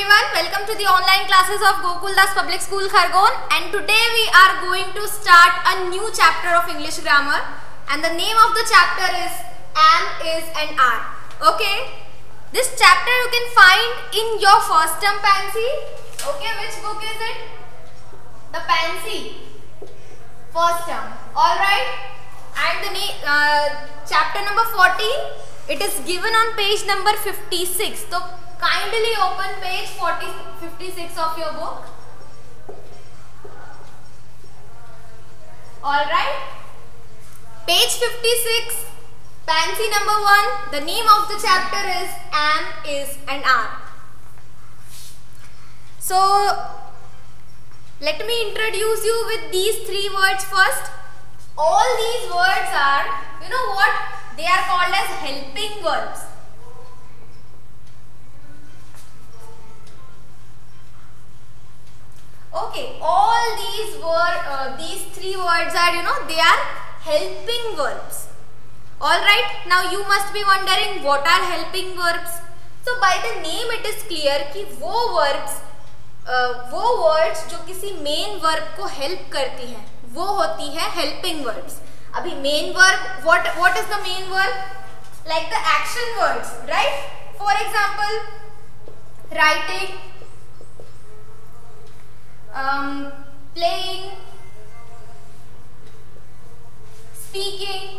everyone, welcome to the online classes of Gokul Das Public School Khargon, and today we are going to start a new chapter of English grammar, and the name of the chapter is am, is and are. Okay, this chapter you can find in your first term Pansy. Okay, which book is it? The Pansy first term. Alright, and the chapter number 14, it is given on page number 56. So kindly open page 56 of your book. Alright, page 56, Pansy number 1. The name of the chapter is am, is and are. So let me introduce you with these three words first. All these words are, you know what? They are called as helping verbs. Okay, all these three words are, they are helping verbs. Alright, now you must be wondering what are helping verbs. So by the name it is clear कि वो words जो किसी main verb को help करती हैं, वो होती है helping verbs. अभी main verb, what is the main verb? Like the action words, right? For example, writing, playing, speaking,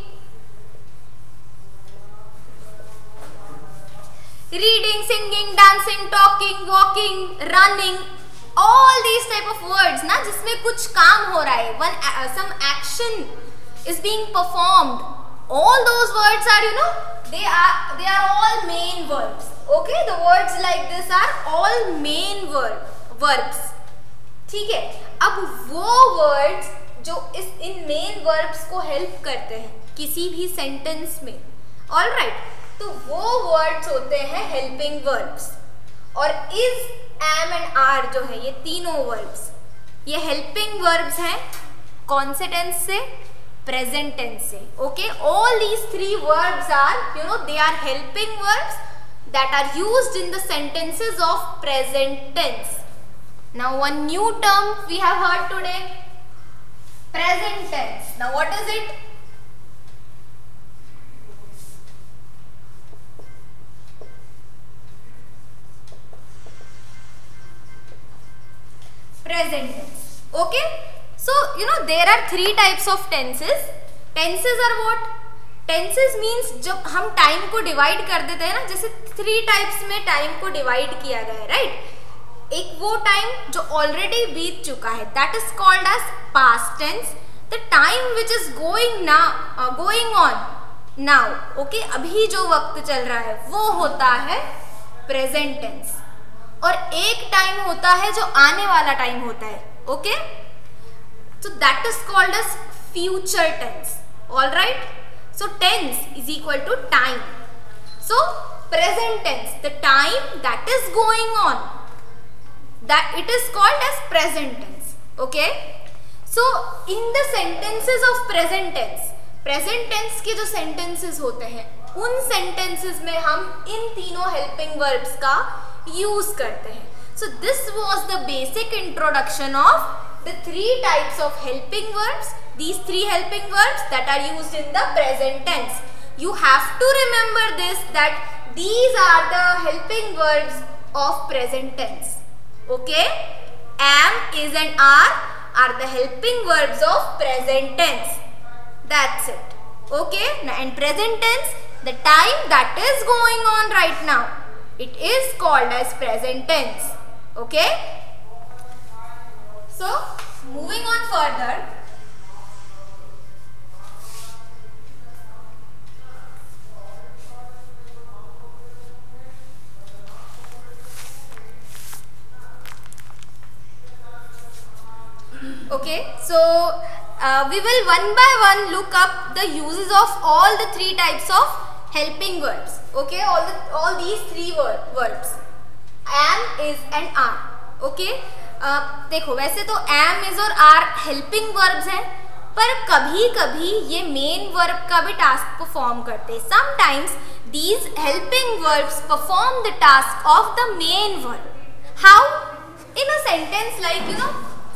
reading, singing, dancing, talking, walking, running, all these type of words ना जिसमें कुछ काम हो रहा है, some action is being performed. All those words are, they are all main verbs. Okay, the words like this are all main verbs. ठीक है, अब वो वर्ड्स जो इन मेन वर्ब्स को हेल्प करते हैं किसी भी सेंटेंस में, ऑलराइट, तो वो वर्ड्स होते हैं हेल्पिंग वर्ब्स. और इज, एम एंड आर जो है, ये तीनों वर्ब्स ये हेल्पिंग वर्ब्स हैं. कौन से टेंस से? प्रेजेंट टेंस से. Okay, all these three verbs are they are helping verbs that are used in the sentences of present tense. Now one new term we have heard today, present tense. Now what is it? Present tense. Okay, so there are three types of tenses. Tenses are what? Tenses means जब हम time को divide कर देते हैं ना, जैसे three types में time को divide किया गया है, right? एक वो टाइम जो ऑलरेडी बीत चुका है, that is called as past tense. The time which is going on now. Okay, अभी जो वक्त चल रहा है वो होता है प्रेजेंट टेंस. और एक टाइम होता है जो आने वाला टाइम होता है. Okay, so that is called as future tense. Alright, so tense is equal to time. So present tense, the time that is going on, that it is called as present tense. Okay, so in the sentences of present tense के जो sentences होते हैं, उन sentences में हम इन तीनों helping verbs का use करते हैं. So this was the basic introduction of the three types of helping verbs. These three helping verbs that are used in the present tense. You have to remember this, that these are the helping verbs of present tense. Okay, am, is and are the helping verbs of present tense. That's it. Okay, and present tense, the time that is going on right now, it is called as present tense. Okay, so moving on further, okay, so we will one by one look up the uses of all the three types of helping verbs. Okay, all these three verbs, am, is and are. Okay, देखो वैसे तो am, is और are helping verbs हैं, पर कभी कभी ये main verb का भी task perform करते हैं. Sometimes these helping verbs perform the task of the main verb. How? In a sentence like, you know,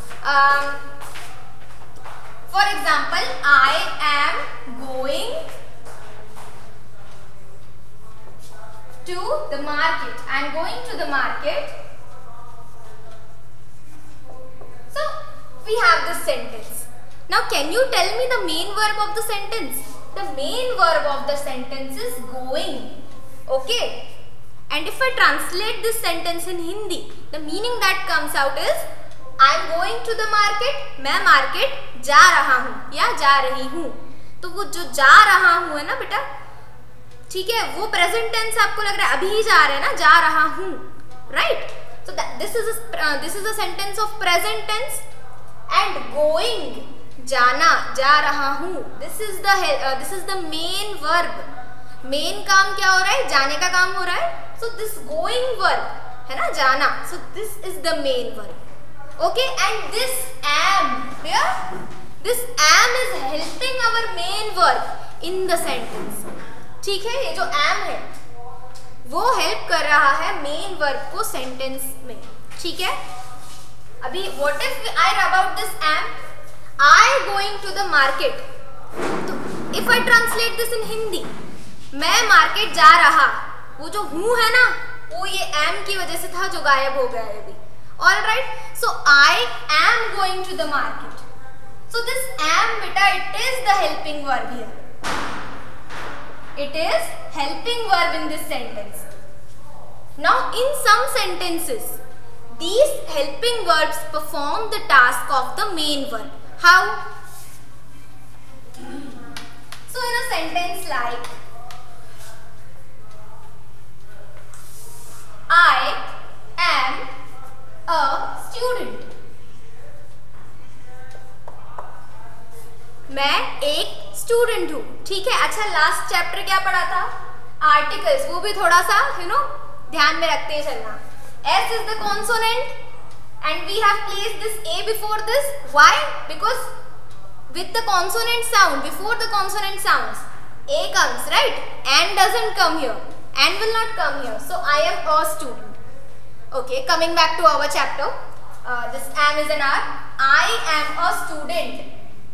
for example, I am going to the market. I am going to the market. So we have this sentence. Now can you tell me the main verb of the sentence? The main verb of the sentence is going. Okay. And if I translate this sentence in Hindi, the meaning that comes out is I am going to the market. मैं market जा रहा हूँ या जा रही हूँ. तो वो जो जा रहा हूँ है ना बेटा, ठीक है, वो प्रेजेंट टेंस आपको लग रहा है अभी जा रहे हैं ना, जा रहा हूँ, right? So this is a sentence of present tense. And going, जाना, जा रहा हूँ, this is the main verb. Main काम क्या हो रहा है? जाने का काम हो रहा है. So this going verb है ना, जाना. So this is the main verb. Okay, and this am, here, this am is helping our main verb in the sentence. ठीक है, ये जो am है वो हेल्प कर रहा है मेन वर्ब को सेंटेंस में. ठीक है, अभी what if I about this am, I going to the market. तो if I translate this in Hindi, मैं मार्केट जा रहा, वो जो हूँ है ना, वो ये am की वजह से था जो गायब हो गया है अभी. All right, so I am going to the market. So this am beta, it is the helping verb here. It is helping verb in this sentence. Now in some sentences, these helping verbs perform the task of the main verb. How? So in a sentence like I am a student. मैं एक student हूँ. ठीक है, अच्छा last chapter क्या पढ़ा था? Articles, वो भी थोड़ा सा ध्यान में रखते ही चलना. S is the consonant and we have placed this A before this. Why? Because with the consonant sound, before the consonant sounds, A comes, right? And doesn't come here. And will not come here. So I am a student. Okay, coming back to our chapter. This am is an R. I am a student.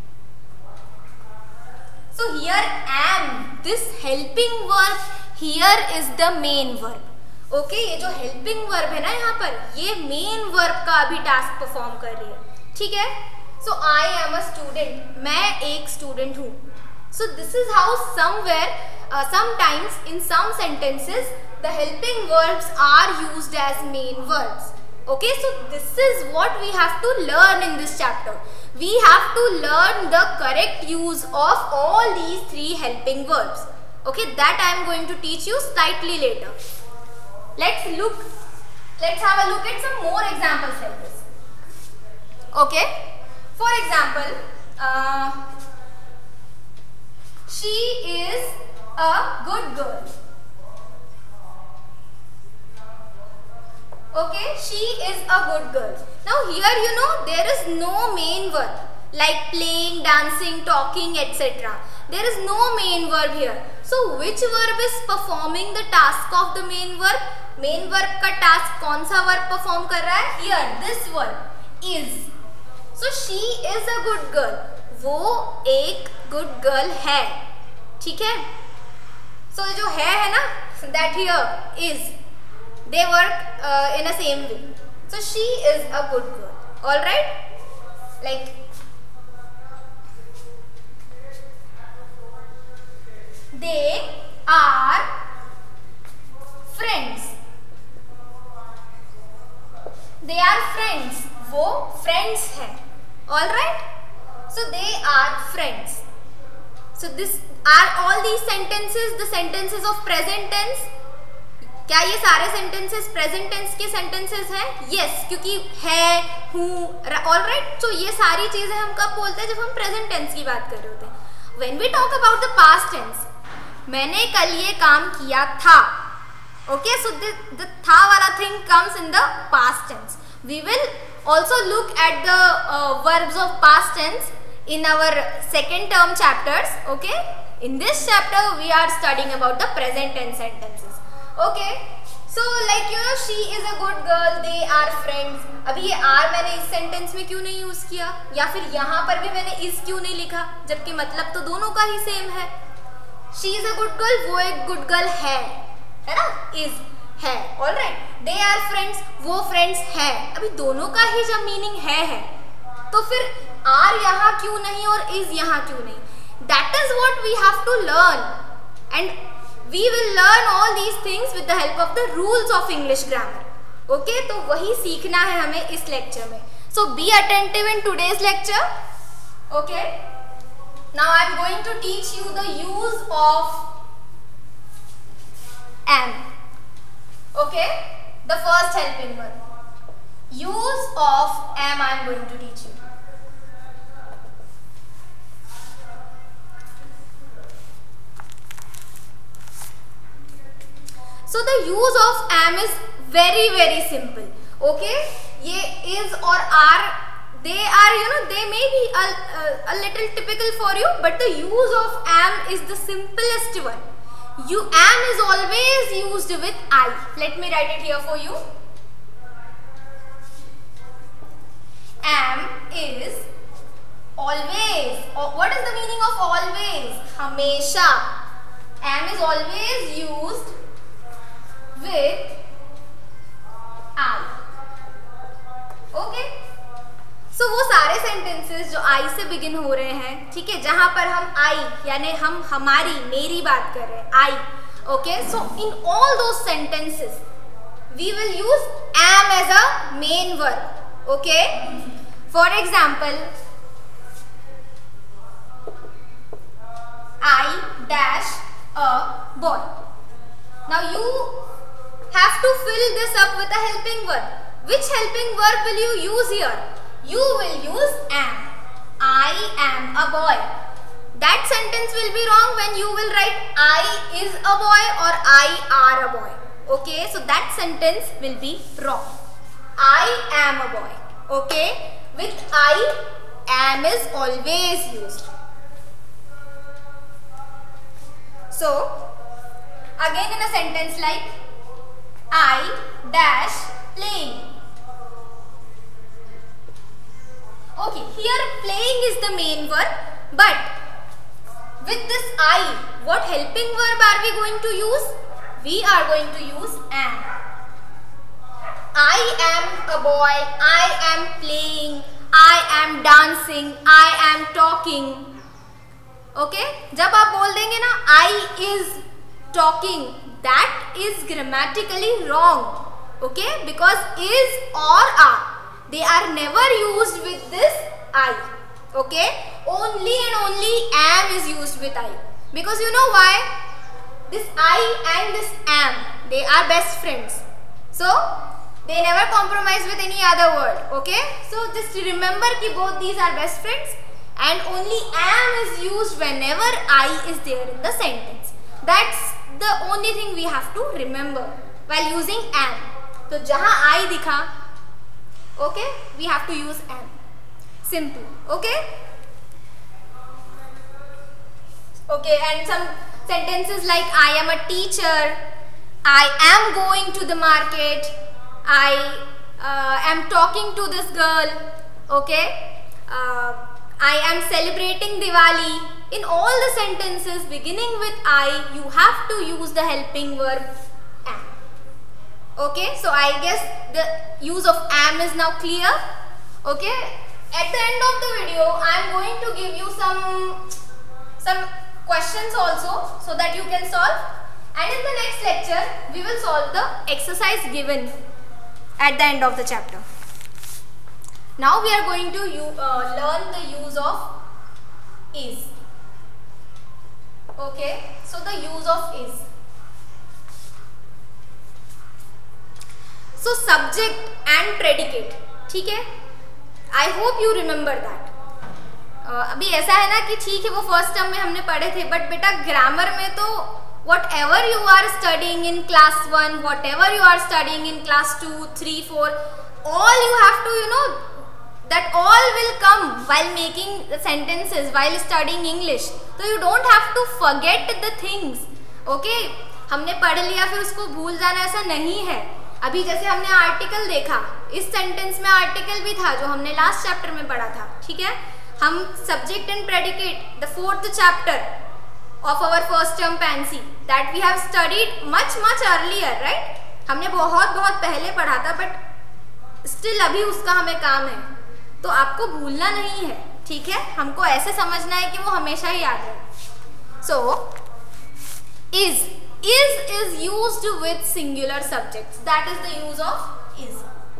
So here am, this helping verb here is the main verb. Okay, ये जो helping verb है ना यहाँ पर, ये main verb का अभी task perform कर रही है. ठीक है? So I am a student. मैं एक student हूँ. So this is how sometimes in some sentences the helping verbs are used as main verbs. Okay, so this is what we have to learn in this chapter. We have to learn the correct use of all these three helping verbs. Okay, that I am going to teach you slightly later. Let's have a look at some more examples like this. Okay, for example, she is a good girl. Okay, she is a good girl. Now here there is no main verb like playing, dancing, talking, etc. There is no main verb here. So which verb is performing the task of the main verb? Main verb का task कौन सा verb perform कर रहा है? Here, this verb is. So she is a good girl. वो एक good girl है. ठीक है? So जो है ना, that here is. They work in a same way. So she is a good girl. All right? Like they are friends. They are friends. वो friends हैं. All right? So they are friends. So this are all these sentences the sentences of present tense. क्या ये सारे sentences present tense के sentences हैं? Yes, क्योंकि है, हूँ, all right. So ये सारी चीजें हम कब बोलते हैं? जब हम present tense की बात कर रहे होते हैं. When we talk about the past tense, मैंने कल ये काम किया था. Okay, so the था वाला thing comes in the past tense. We will also look at the verbs of past tense in our second term chapters. Okay, in this chapter we are studying about the present tense sentences. Okay, So like you know, she is a good girl, they are friends. अभी ये are मैंने इस sentence में क्यों नहीं use किया, या फिर यहाँ पर भी मैंने is क्यों नहीं लिखा, जबकि मतलब तो दोनों का ही सेम है. She is a good girl, वो एक good girl है ना, is है. All right. They are friends, वो friends है. अभी दोनों का ही जब मीनिंग है तो फिर are यहाँ क्यों नहीं और is यहाँ क्यों नहीं? That is what we have to learn, and we will learn all these things with the help of the rules of English grammar. Okay, तो वही सीखना है हमें इस लेक्चर में. So be attentive in today's lecture. Okay. Now I am going to teach you the use of am. Okay, the first helping verb. Use of am I am going to teach you. So the use of am is very simple. Okay, ये is or are, they are, you know, they may be a little typical for you, but the use of am is the simplest one. Am is always used with I. Let me write it here for you. Am is always. What is the meaning of always? Hamesha. Am is always used with I. Okay. So वो सारे sentences जो I से begin हो रहे हैं, ठीक है, जहां पर हम I यानी हम हमारी मेरी बात कर रहे हैं I. Okay. So in all those sentences we will use am as a main verb. Okay. For example, I dash a boy. Now you have to fill this up with a helping verb. Which helping verb will you use here? You will use am. I am a boy. That sentence will be wrong when you will write I is a boy or I are a boy. Okay, so that sentence will be wrong. I am a boy. Okay, with I, am is always used. So again in a sentence like I dash playing. Okay, here playing is the main verb, but with this I, what helping verb are we going to use? We are going to use am. I am a boy, I am playing, I am dancing, I am talking. Okay, जब आप बोल देंगे ना I is talking, that is grammatically wrong. Okay, because is or are, they are never used with this I. Okay, only and only am is used with I. Because you know why? This I and this am, they are best friends. So they never compromise with any other word. Okay, so just remember that both these are best friends, and only am is used whenever I is there in the sentence. That's the only thing we have to remember while using am. So jahan I dikha, okay, we have to use am. Simple. Okay. Okay, and some sentences like I am a teacher, I am going to the market, I am talking to this girl. Okay, I am celebrating Diwali. In all the sentences beginning with I, you have to use the helping verb am. Okay, so I guess the use of am is now clear. Okay, at the end of the video, I am going to give you some questions also so that you can solve. And in the next lecture, we will solve the exercise given at the end of the chapter. Now we are going to learn the use of is. Okay, so the use of is. So subject and predicate, ठीक है? I hope you remember that. अभी ऐसा है ना कि ठीक है वो फर्स्ट टर्म में हमने पढ़े थे, बट बेटा ग्रामर में तो whatever you are studying in class 1, whatever you are studying in class 2, 3, 4, all you have to, you know, that all will come while making the sentences, while studying English. So you don't have to forget the things. Okay, हमने पढ़ लिया फिर उसको भूल जाना ऐसा नहीं है। अभी जैसे हमने आर्टिकल देखा, इस सेंटेंस में आर्टिकल भी था जो हमने लास्ट चैप्टर में पढ़ा था, ठीक है। हम subject and predicate the 4th chapter of our first term pansy that we have studied much earlier, right. हमने बहुत पहले पढ़ा था, बट स्टिल अभी उसका हमें काम है, तो आपको भूलना नहीं है, ठीक है। हमको ऐसे समझना है कि वो हमेशा ही याद है। So is used with singular subjects, that is the use of is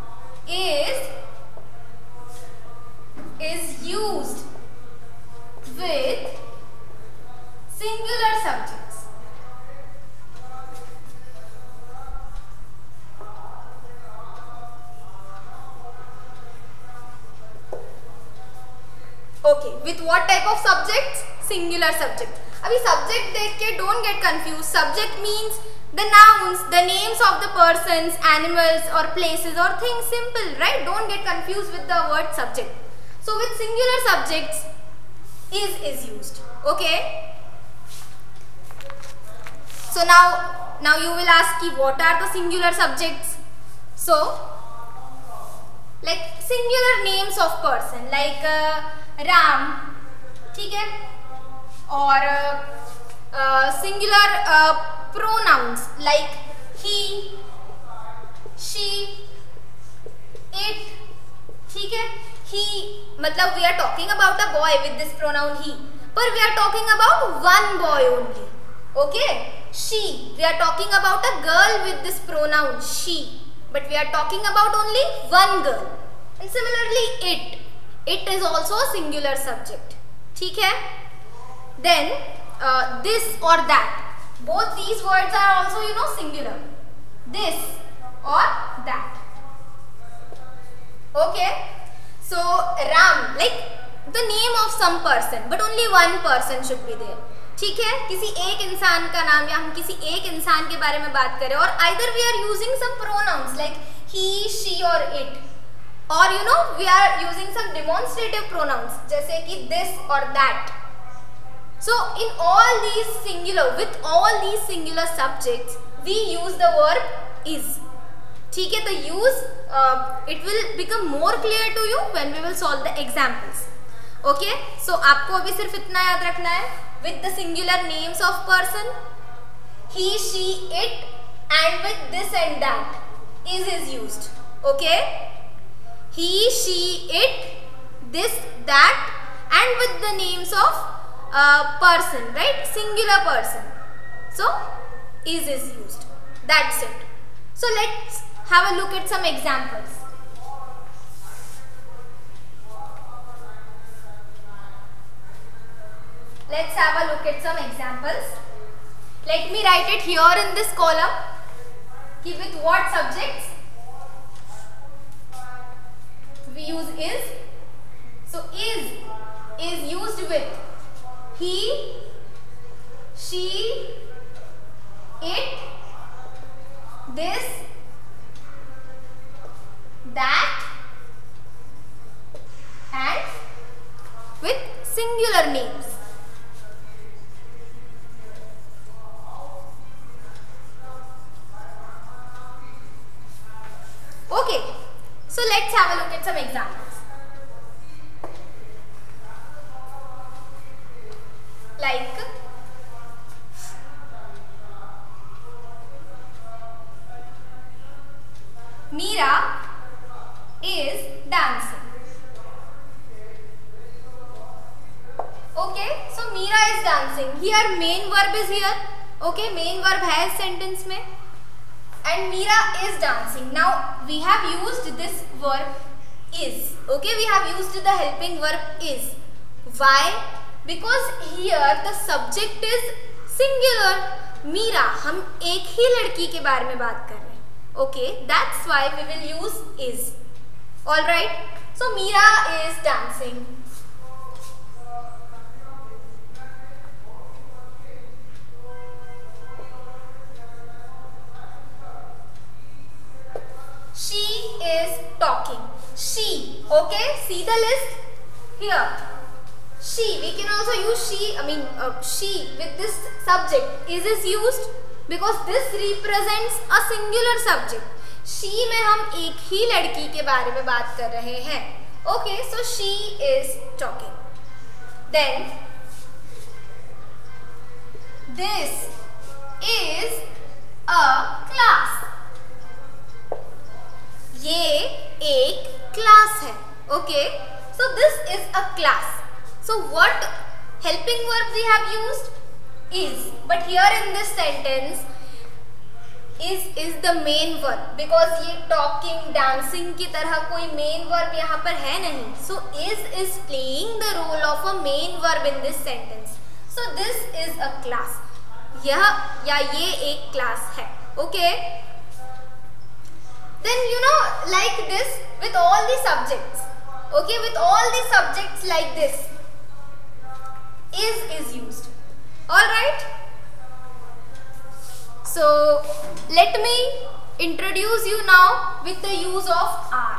used with singular subjects. Okay, with what type of subjects? Singular subject. अभी सब्जेक्ट देख के don't get confuse. Subject means the nouns, the names of the persons, animals और places और things, simple, right. Don't get confuse with the word subject. So with singular subjects is used, okay। So now you will ask ki what are the singular subjects? So like singular names of person like Ram, ठीक है, और singular pronouns like he, she, it, ठीक है। He मतलब we are talking about a boy with this pronoun he, पर we are talking about one boy only, okay. She, we are talking about a girl with this pronoun she, but we are talking about only one girl. And similarly it is also a singular subject, ठीक है। Then this or that, both these words are also singular, this or that, okay। So Ram, like the name of some person, but only one person should be there, ठीक है। किसी एक इंसान का नाम या हम किसी एक इंसान के बारे में बात करें, और either we are using some pronouns like he, she or it, or we are using some demonstrative pronouns जैसे कि this or that। So in all these with all these singular subjects we use the verb is, ठीक है। तो use it will become more clear to you when we will solve the examples, okay। So आपको अभी सिर्फ इतना याद रखना है, with the singular names of person he, she, it, and with this and that is used, okay। He, she, it, this, that, and with the names of person, right, singular person, so is used, that's it। So let's have a look at some examples। Let's have a look at some examples। Let me write it here in this column कि with what subjects we use is। So is used with he, she, it, this, that, and with singular names। Okay, so let's have a look at some examples। Like Meera is dancing, okay। So Meera is dancing, here main verb is here, okay, main verb है इस sentence में, and Meera is dancing। Now we have used this verb is, okay, we have used the helping verb is। Why? Because here the subject is singular, Meera, हम एक ही लड़की के बारे में बात कर रहे हैं, okay, that's why we will use is, all right। So Meera is dancing। She is talking, she, okay, see the list here। She, we can also use she, she with this subject is used, because this represents a singular subject. She में हम एक ही लड़की के बारे में बात कर रहे हैं। Okay, so she is talking. Then this is a class. ये एक क्लास है। Okay, so this is a class. So what helping verb we have used is, but here in this sentence is the main verb, because ये talking, dancing की तरह कोई main verb यहाँ पर है नहीं। So is playing the role of a main verb in this sentence. So this is a class. यह या ये एक class है। Okay, then you know, like this with all the subjects. Okay, with all the subjects like this is used. All right, so let me introduce you now with the use of are.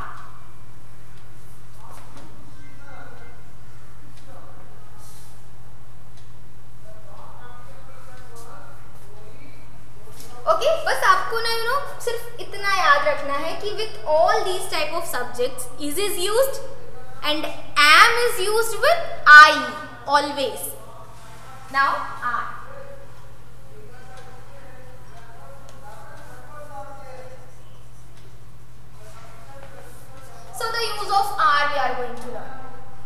Okay, बस आपको ना सिर्फ इतना याद रखना है कि with all these type of subjects is used and am is used with I always. Now are. So the use of are we are going to learn.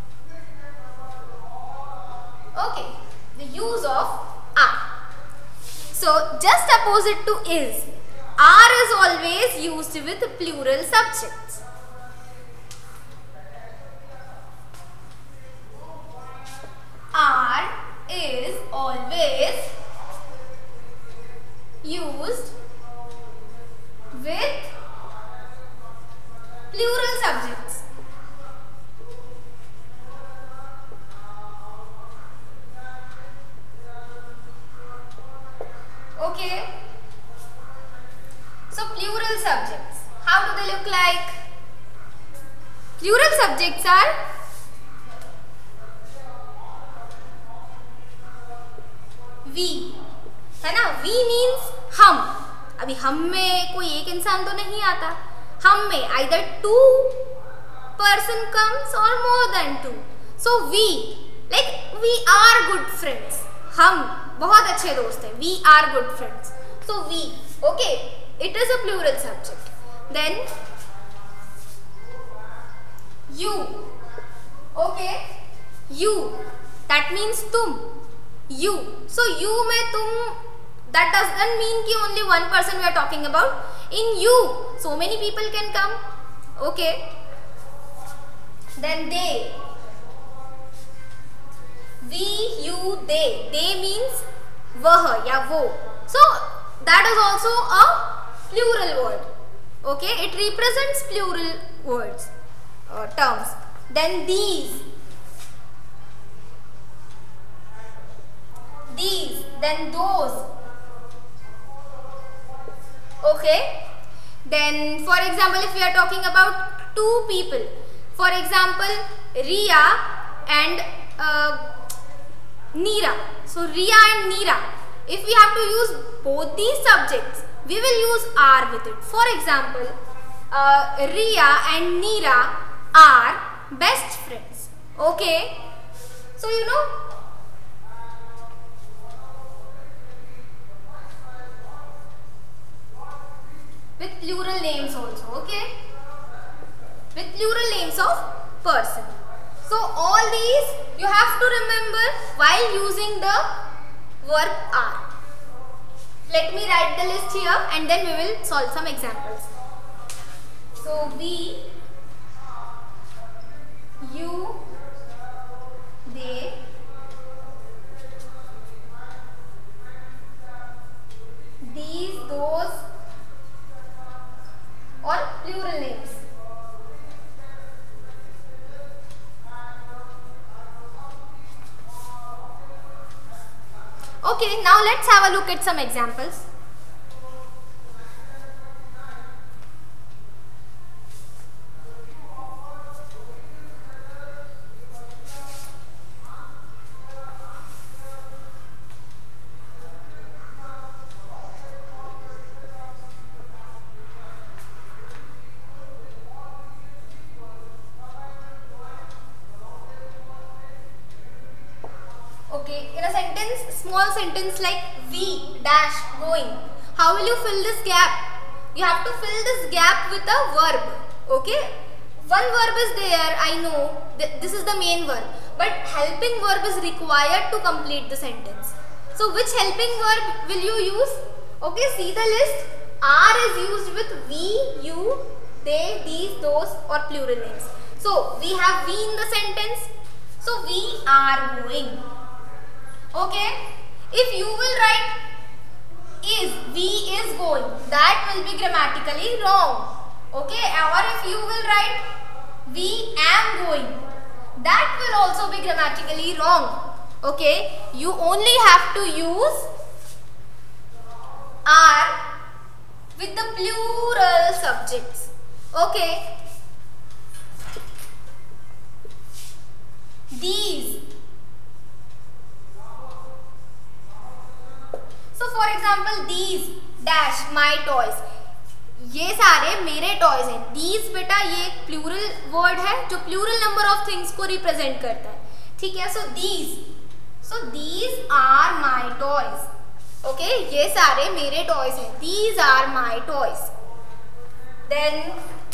Okay, the use of are. So just opposite to is, are is always used with plural subjects. Are is always used with plural subjects. Okay, so plural subjects, how do they look like? Plural subjects are we, है ना। we means हम। अभी हम में कोई एक इंसान तो नहीं आता, हम में either two person comes or more than two. So we, like we are good friends. हम बहुत अच्छे दोस्त हैं, we are good friends. So we, okay, it is a plural subject. Then you, okay, you, that means तुम, you. So you में तुम, that doesn't mean कि only one person we are talking about. In you, so many people can come. Okay. Then they, we, you, they. They means वह या वो. So that is also a plural word. Okay, it represents plural words or terms. Then these, then those. Okay, then for example, if we are talking about two people, for example Riya and Neera. So Riya and Neera, if we have to use both these subjects, we will use are with it. For example, Riya and Neera are best friends. Okay, so you know, with plural names also. Okay, with plural names of person. So all these you have to remember while using the verb are. Let me write the list here and then we will solve some examples. So we, you, they, these, those, or plural names. Okay, now let's have a look at some examples. in a sentence, small sentence like we dash going, how will you fill this gap? You have to fill this gap with a verb. Okay, one verb is there, I know, this is the main verb, but helping verb is required to complete the sentence. So which helping verb will you use? Okay, see the list. Are is used with we, you, they, these, those or plural names. So we have we in the sentence. So we are going. Okay. If you will write is, we is going, that will be grammatically wrong. Okay. Or if you will write we am going, that will also be grammatically wrong. Okay. You only have to use are with the plural subjects. Okay. These. So for example, these dash my toys. ये सारे मेरे toys हैं. These बेटा ये एक plural word है जो plural number of things को रिप्रेजेंट करता है. ठीक है. So these are my toys. Okay, ये सारे मेरे टॉयज हैं. These are my toys. Then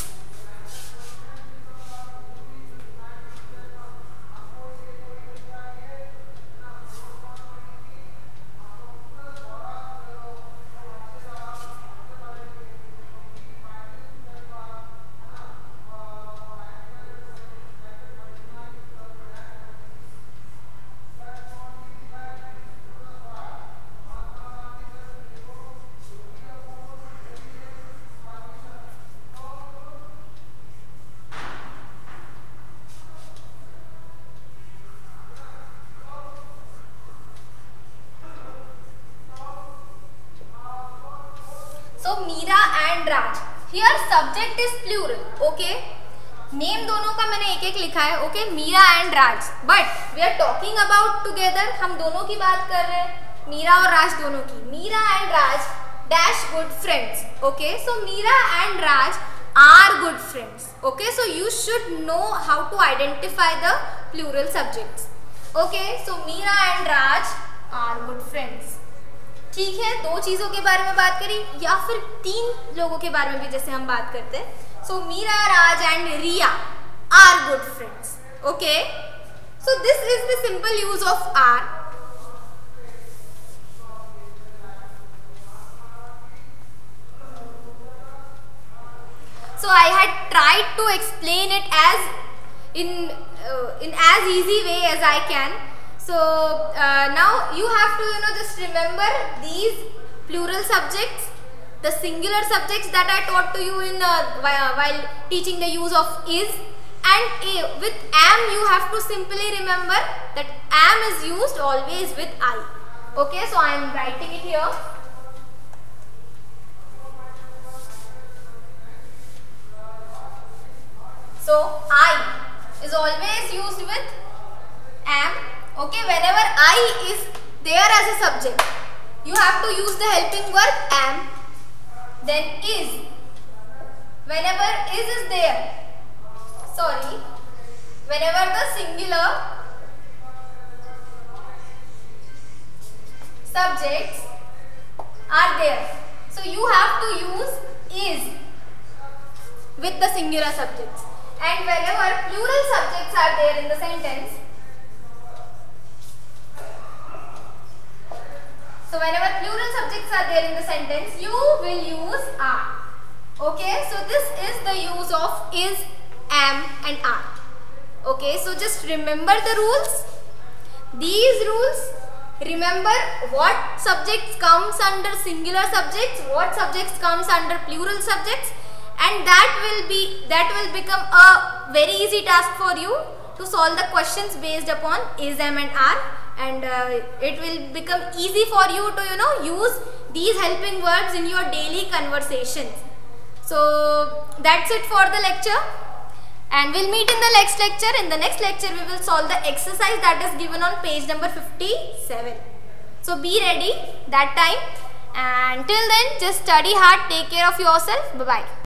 Meera and Raj. Here subject is plural. Okay, name दोनों का मैंने एक एक लिखा है. Okay, Meera and Raj, but we are talking about together. हम दोनों की बात कर रहे हैं, मीरा और राज दोनों की. Meera and Raj dash good friends. Okay, so Meera and Raj are good friends. Okay, so you should know how to identify the plural subjects. Okay, so Meera and Raj are good friends. ठीक है, दो चीजों के बारे में बात करी या फिर तीन लोगों के बारे में भी जैसे हम बात करते हैं. So Meera, Raj and Riya are good friends. Okay, so this is the simple use of are. So I had tried to explain it as in as easy way as I can. So now you have to just remember these plural subjects, the singular subjects that I taught to you in while teaching the use of is, and with am you have to simply remember that am is used always with I. Okay, so I am writing it here. So I is always used with am. Okay, whenever I is there as a subject, you have to use the helping verb am. Then is. Whenever is there, whenever the singular subjects are there, so you have to use is with the singular subjects. And whenever plural subjects are there in the sentence, so whenever plural subjects are there in the sentence, you will use are. Okay, so this is the use of is, am and are. Okay, so just remember the rules. These rules, remember what subjects comes under singular subjects, what subjects comes under plural subjects, and that will become a very easy task for you to solve the questions based upon is, am and are. And it will become easy for you to use these helping verbs in your daily conversations. So that's it for the lecture, and we'll meet in the next lecture. In the next lecture we will solve the exercise that is given on page number 57. So be ready that time, and till then just study hard, take care of yourself. Bye bye.